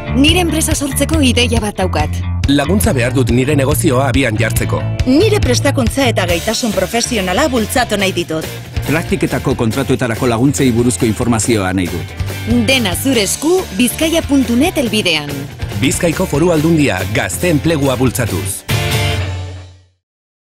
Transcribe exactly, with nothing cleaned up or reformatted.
Nire enpresa sortzeko ideia bat daukat. Laguntza behar dut nire negozioa abian jartzeko. Nire prestakuntza eta gaitasun profesionala bultzatu nahi ditut. Praktiketako kontratuetarako laguntzei buruzko informazioa nahi dut. Dena zure esku bizkaia puntu net helbidean. Bizkaiko Foru Aldundia gazte enplegua bultzatuz.